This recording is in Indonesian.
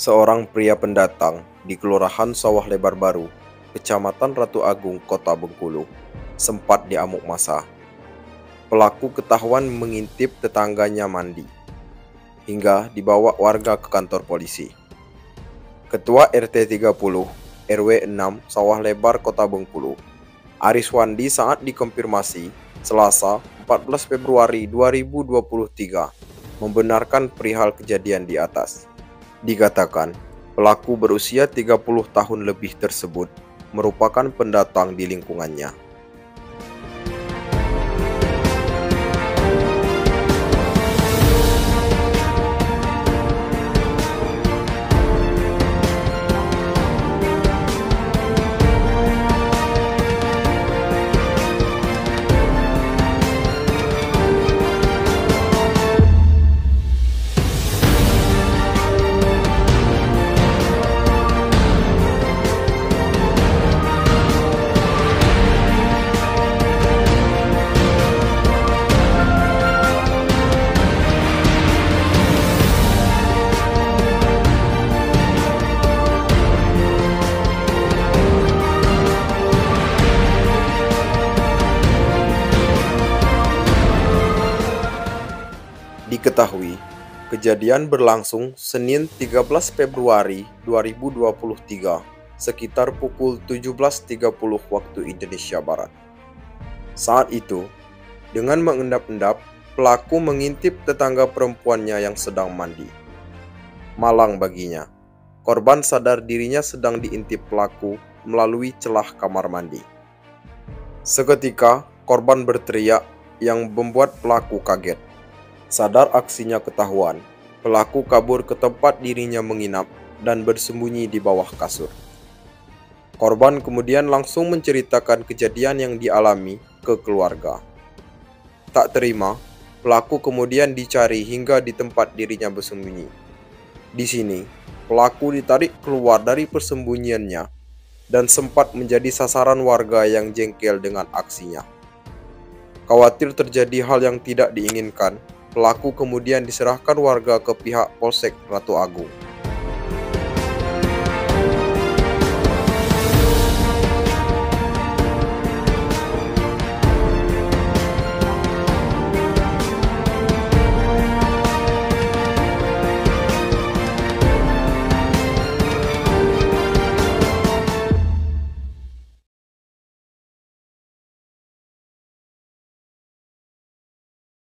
Seorang pria pendatang di Kelurahan Sawah Lebar Baru, Kecamatan Ratu Agung, Kota Bengkulu, sempat diamuk massa. Pelaku ketahuan mengintip tetangganya mandi, hingga dibawa warga ke kantor polisi. Ketua RT 30 RW 6 Sawah Lebar, Kota Bengkulu, Ariswandi, saat dikonfirmasi Selasa 14 Februari 2023 membenarkan perihal kejadian di atas. Dikatakan, pelaku berusia 30 tahun lebih tersebut merupakan pendatang di lingkungannya. Diketahui, kejadian berlangsung Senin 13 Februari 2023 sekitar pukul 17.30 waktu Indonesia Barat. Saat itu, dengan mengendap-endap, pelaku mengintip tetangga perempuannya yang sedang mandi. Malang baginya, korban sadar dirinya sedang diintip pelaku melalui celah kamar mandi. Seketika, korban berteriak yang membuat pelaku kaget. Sadar aksinya ketahuan, pelaku kabur ke tempat dirinya menginap dan bersembunyi di bawah kasur. Korban kemudian langsung menceritakan kejadian yang dialami ke keluarga. Tak terima, pelaku kemudian dicari hingga di tempat dirinya bersembunyi. Di sini, pelaku ditarik keluar dari persembunyiannya dan sempat menjadi sasaran warga yang jengkel dengan aksinya. Khawatir terjadi hal yang tidak diinginkan, pelaku kemudian diserahkan warga ke pihak Polsek Ratu Agung.